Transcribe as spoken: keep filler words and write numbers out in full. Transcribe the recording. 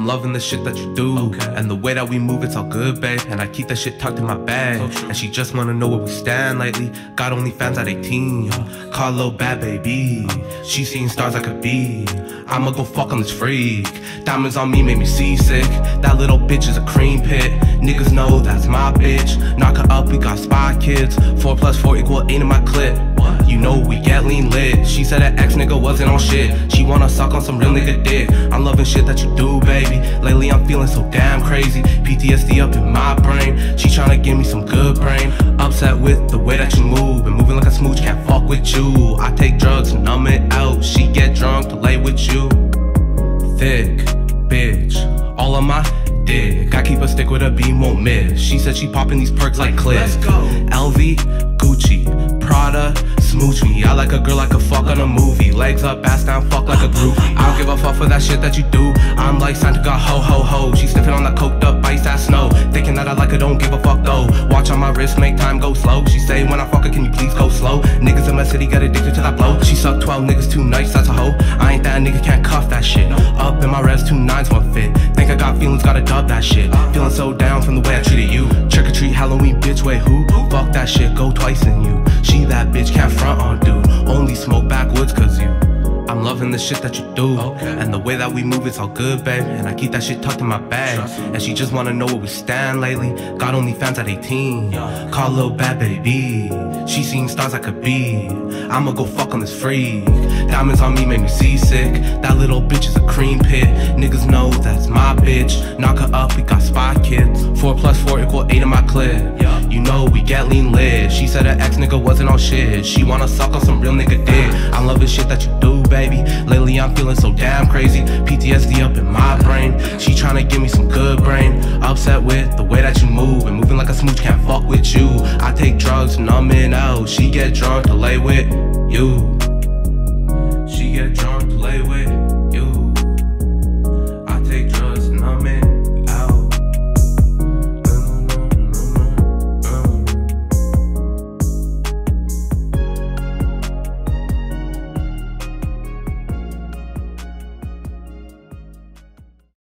I'm loving the shit that you do, okay. And the way that we move, it's all good, babe. And I keep that shit tucked in my bag, okay. And she just wanna know where we stand lately. Got OnlyFans at eighteen, yeah. Call Lil Bad Baby. She seen stars I could be. I'ma go fuck on this freak. Diamonds on me made me seasick. That little bitch is a cream pit. Niggas know that's my bitch. Knock her up, we got spy kids. Four plus four equal eight in my clip. What? You know we get lean lit. She said that ex nigga wasn't on shit. She wanna suck on some real nigga dick. I'm loving shit that you do, baby. Lately I'm feeling so damn crazy. P T S D up in my brain. She tryna give me some good brain. Upset with the way that you move. And moving like a smooch, can't fuck with you. I take drugs and numb it out. She get drunk to lay with you. Thick bitch, all on my dick. I keep a stick with a beam, won't miss. She said she popping these perks like Cliff. Let's go. L V, Gucci, Prada, smooch me. I like a girl like a fuck on a movie. Legs up, ass down, fuck like a groupie. I don't give a fuck for that shit that you do. I'm like Santa got ho ho ho. She sniffing on that coked up ice ass snow. Thinking that I like her, don't give a fuck though. Watch on my wrist, make time go slow. She say when I fuck her, can you please go slow? Niggas in my city get addicted to that blow. She sucked twelve niggas too nice, that's a hoe. I ain't that nigga, can't cuff that shit. Up in my res, two nines one fit. Think I got feelings, gotta dub that shit. Feeling so down from the way I treated you. Trick or treat, Halloween, bitch, wait who? Fuck that shit, go twice in you. She that bitch, can't front on dude. Only smoke backwoods cause you. I'm loving the shit that you do, okay. And the way that we move, it's all good, babe. And I keep that shit tucked in my bag. And she just wanna know where we stand lately. Got OnlyFans at eighteen, yeah. Call Lil Bad Baby. She seen stars I could be. I'ma go fuck on this freak. Diamonds on me made me seasick. That little bitch is a cream pit. Niggas know that's my bitch. Knock her up, we got spy kids. Four plus four equal eight in my clip, yeah. You know we get lean lit. She said her ex nigga wasn't on shit. She wanna suck on some real nigga dick. I'm loving shit that you do, baby. Lately I'm feeling so damn crazy. P T S D up in my brain. She tryna give me some good brain. Upset with the way that you move. And moving like a smooch, can't fuck with you. I take drugs, numbing out. She get drunk to lay with you.